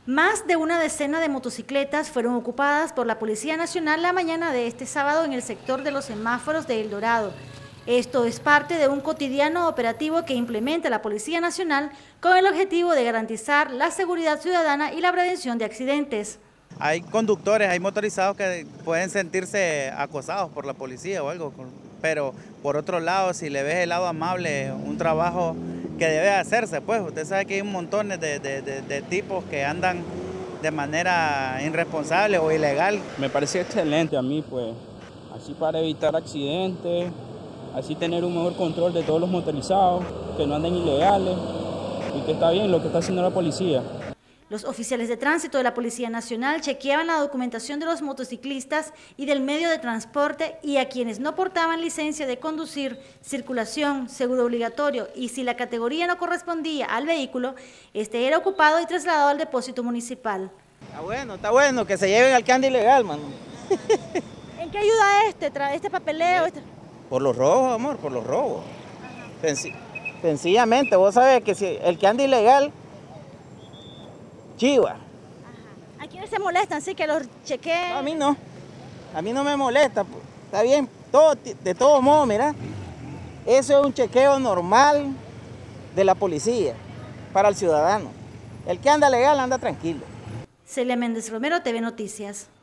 Más de una decena de motocicletas fueron ocupadas por la Policía Nacional la mañana de este sábado en el sector de los semáforos de El Dorado. Esto es parte de un cotidiano operativo que implementa la Policía Nacional con el objetivo de garantizar la seguridad ciudadana y la prevención de accidentes. Hay conductores, hay motorizados que pueden sentirse acosados por la policía o algo, pero por otro lado, si le ves el lado amable, un trabajo que debe hacerse, pues usted sabe que hay un montón de tipos que andan de manera irresponsable o ilegal. Me parece excelente a mí, pues, así para evitar accidentes, así tener un mejor control de todos los motorizados, que no anden ilegales, y que está bien lo que está haciendo la policía. Los oficiales de tránsito de la Policía Nacional chequeaban la documentación de los motociclistas y del medio de transporte y a quienes no portaban licencia de conducir, circulación, seguro obligatorio y si la categoría no correspondía al vehículo, este era ocupado y trasladado al depósito municipal. Está bueno que se lleven al que anda ilegal, mano. ¿En qué ayuda este papeleo? Por los robos, amor, por los robos. Sencillamente, vos sabés que si el que anda ilegal, chiva. Ajá. ¿A quiénes se molestan? Sí, que los chequeen. No, a mí no me molesta, pues. Está bien, de todos modos, mira, eso es un chequeo normal de la policía para el ciudadano. El que anda legal anda tranquilo. Celia Méndez Romero, TV Noticias.